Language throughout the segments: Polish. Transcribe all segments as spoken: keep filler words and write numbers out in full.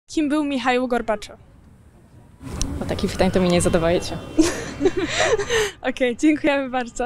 Kim był Michaił Gorbaczow? O takich pytań to mi nie zadawajcie. Okej, okay, dziękujemy bardzo.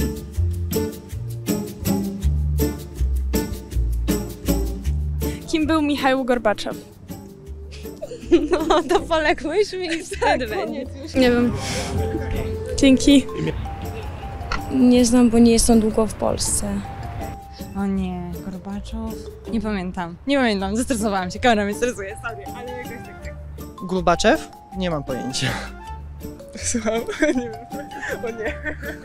Kim był Michaił Gorbaczow? No, to poległyśmy i wtedy będzie. Nie wiem. Dzięki. Nie znam, bo nie jestem długo w Polsce. O nie, Gorbaczow? Nie pamiętam. Nie pamiętam, zestresowałam się, kamera mnie stresuje, sorry, ale jakoś tak, tak. Gorbaczow? Nie mam pojęcia. Słucham? Nie wiem. O nie.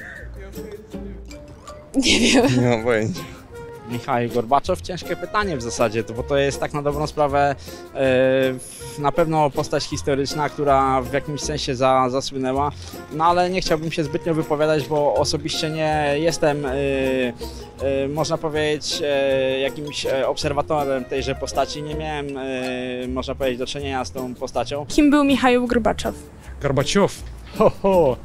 Nie wiem. Nie mam pojęcia. Michaił Gorbaczow? Ciężkie pytanie w zasadzie, bo to jest tak na dobrą sprawę e, na pewno postać historyczna, która w jakimś sensie za, zasłynęła, no ale nie chciałbym się zbytnio wypowiadać, bo osobiście nie jestem, e, e, można powiedzieć, e, jakimś obserwatorem tejże postaci, nie miałem, e, można powiedzieć, do czynienia z tą postacią. Kim był Michaił Gorbaczow? Gorbaczow? Ho, ho.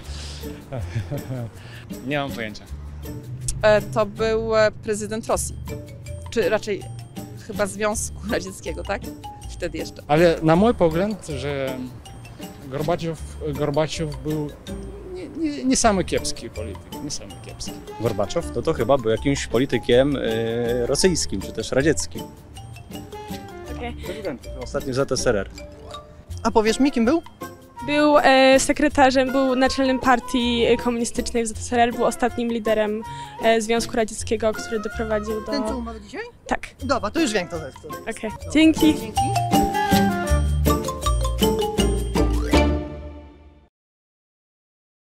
Nie mam pojęcia. To był prezydent Rosji, czy raczej chyba Związku Radzieckiego, tak? Wtedy jeszcze. Ale na mój pogląd, że Gorbaczow, Gorbaczow był nie, nie, nie samy kiepski polityk, nie samy kiepski. Gorbaczow to, to chyba był jakimś politykiem y, rosyjskim, czy też radzieckim. Okay. Prezydentem ostatnim z Z S R R. A powiesz mi, kim był? Był e, sekretarzem, był naczelnym partii komunistycznej w Z S R R, był ostatnim liderem e, Związku Radzieckiego, który doprowadził do... Ten, co umarł dzisiaj? Tak. Dobra, to już wiem, kto to jest. Okej, okay. Dzięki. Dzięki.